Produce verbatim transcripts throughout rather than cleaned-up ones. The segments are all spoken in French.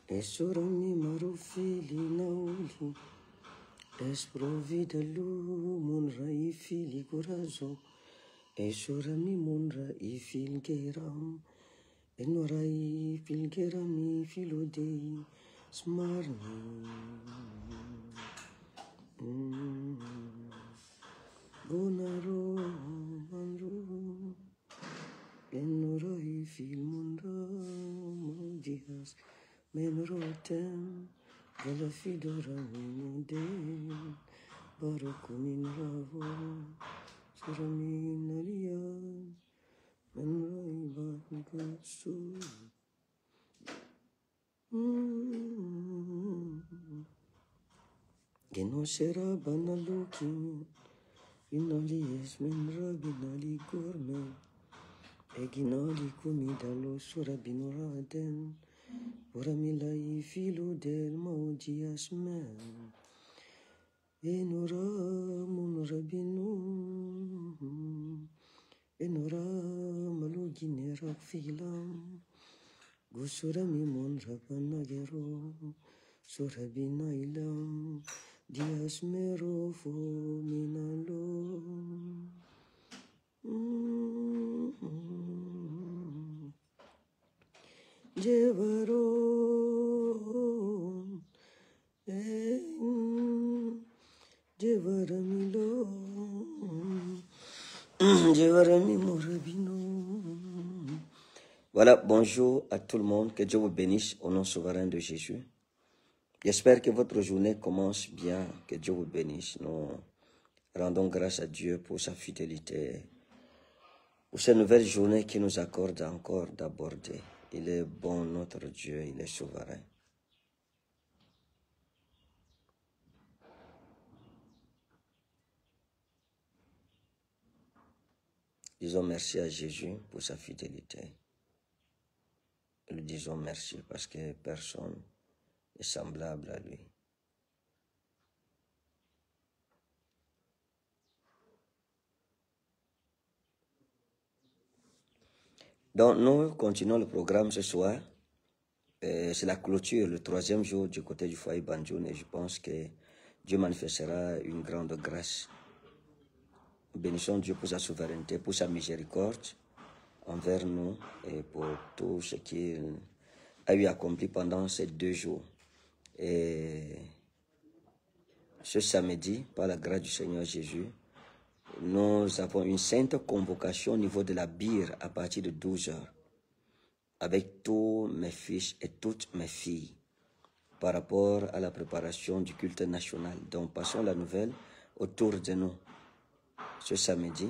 Esorami marufili nauli, esprovida lu munra ifili corazo. Esorami munra ifil geram, enora ifil gerami filodei smarni. Mm. Gonaro manru, enora ifil munra modias. Menrotem, vela fidora minodem, barokumin ravo, suramin alian, menrai bagasu. Genosera banalukin, inalies menra binali gourmet, eginali kumidalo surabinoraden. Oramilai filo del maudias men, enora munrabinu, enora maluginera filam, gusurami monrapanagero, surabina ilam, dias mero fo minalo. Jevaron, Jevaramilo, Jevarami Morabino. Voilà, bonjour à tout le monde, que Dieu vous bénisse au nom souverain de Jésus. J'espère que votre journée commence bien, que Dieu vous bénisse. Nous rendons grâce à Dieu pour sa fidélité, pour cette nouvelle journée qui nous accorde encore d'aborder. Il est bon, notre Dieu, il est souverain. Disons merci à Jésus pour sa fidélité. Nous disons merci parce que personne n'est semblable à lui. Donc nous continuons le programme ce soir. C'est la clôture, le troisième jour du côté du foyer Banjoun, et je pense que Dieu manifestera une grande grâce. Bénissons Dieu pour sa souveraineté, pour sa miséricorde envers nous et pour tout ce qu'il a eu accompli pendant ces deux jours. Et ce samedi, par la grâce du Seigneur Jésus, nous avons une sainte convocation au niveau de la Bire à partir de douze heures. Avec tous mes fils et toutes mes filles par rapport à la préparation du culte national. Donc, passons la nouvelle autour de nous. Ce samedi,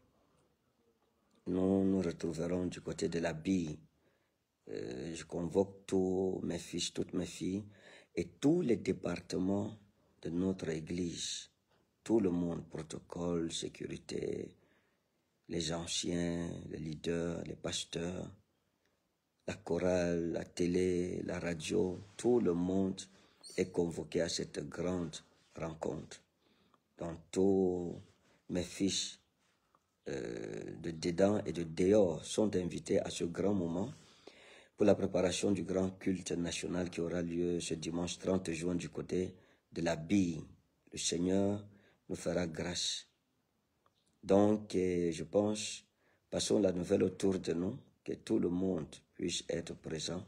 nous nous retrouverons du côté de la Bille. Euh, je convoque tous mes fils, toutes mes filles et tous les départements de notre Église. Tout le monde, protocole, sécurité, les anciens, les leaders, les pasteurs, la chorale, la télé, la radio, tout le monde est convoqué à cette grande rencontre. Donc tous mes fils euh, de dedans et de dehors sont invités à ce grand moment pour la préparation du grand culte national qui aura lieu ce dimanche trente juin du côté de la Bille. Le Seigneur nous fera grâce. Donc euh, je pense, passons la nouvelle autour de nous, que tout le monde puisse être présent.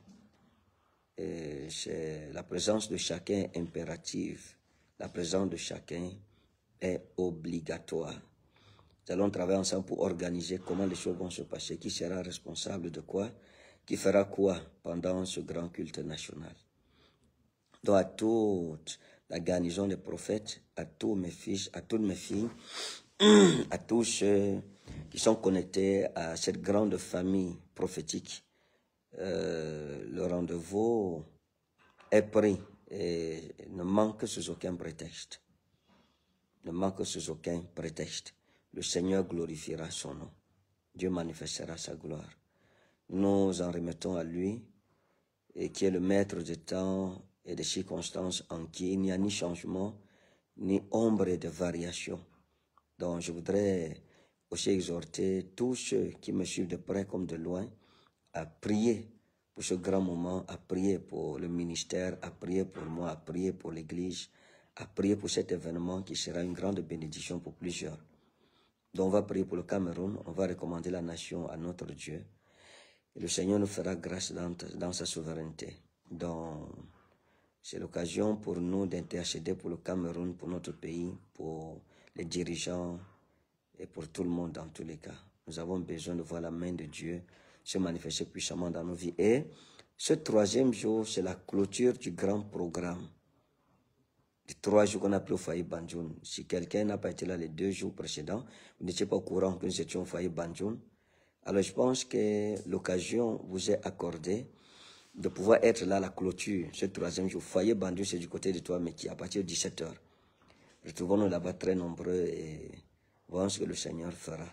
C'est la présence de chacun impérative. La présence de chacun est obligatoire. Nous allons travailler ensemble pour organiser comment les choses vont se passer, qui sera responsable de quoi, qui fera quoi pendant ce grand culte national. Donc à toute la garnison des prophètes, à tous mes fils, à toutes mes filles, à tous ceux qui sont connectés à cette grande famille prophétique, euh, le rendez-vous est pris et ne manque sous aucun prétexte. Ne manque sous aucun prétexte. Le Seigneur glorifiera son nom. Dieu manifestera sa gloire. Nous en remettons à lui, et qui est le maître des temps et des circonstances en qui il n'y a ni changement, ni ombre de variation. Donc je voudrais aussi exhorter tous ceux qui me suivent de près comme de loin à prier pour ce grand moment, à prier pour le ministère, à prier pour moi, à prier pour l'Église, à prier pour cet événement qui sera une grande bénédiction pour plusieurs. Donc on va prier pour le Cameroun, on va recommander la nation à notre Dieu. Et le Seigneur nous fera grâce dans, dans sa souveraineté. Donc c'est l'occasion pour nous d'intercéder pour le Cameroun, pour notre pays, pour les dirigeants et pour tout le monde dans tous les cas. Nous avons besoin de voir la main de Dieu se manifester puissamment dans nos vies. Et ce troisième jour, c'est la clôture du grand programme. Les trois jours qu'on a pris au foyer Banjoun. Si quelqu'un n'a pas été là les deux jours précédents, vous n'étiez pas au courant que nous étions au foyer Banjoun. Alors je pense que l'occasion vous est accordée de pouvoir être là à la clôture, ce troisième jour. Foyer Banjoun, c'est du côté de toi, mais qui à partir de dix-sept heures. Retrouvons-nous là-bas très nombreux et voyons ce que le Seigneur fera.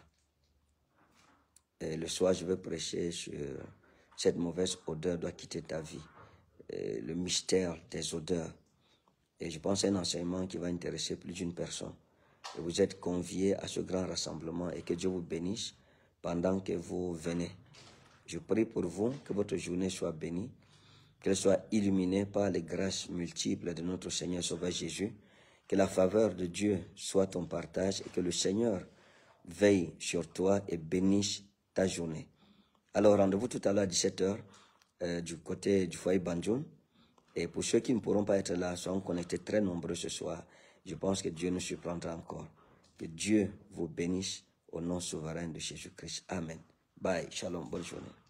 Et le soir, je vais prêcher sur cette mauvaise odeur doit quitter ta vie. Et le mystère des odeurs. Et je pense que c'est un enseignement qui va intéresser plus d'une personne. Et vous êtes conviés à ce grand rassemblement et que Dieu vous bénisse pendant que vous venez. Je prie pour vous que votre journée soit bénie, qu'elle soit illuminée par les grâces multiples de notre Seigneur Sauveur Jésus, que la faveur de Dieu soit ton partage et que le Seigneur veille sur toi et bénisse ta journée. Alors rendez-vous tout à l'heure à dix-sept heures euh, du côté du foyer Banjoun. Et pour ceux qui ne pourront pas être là, soyons connectés très nombreux ce soir. Je pense que Dieu nous surprendra encore. Que Dieu vous bénisse au nom souverain de Jésus-Christ. Amen. Bye. Shalom. Bonne journée.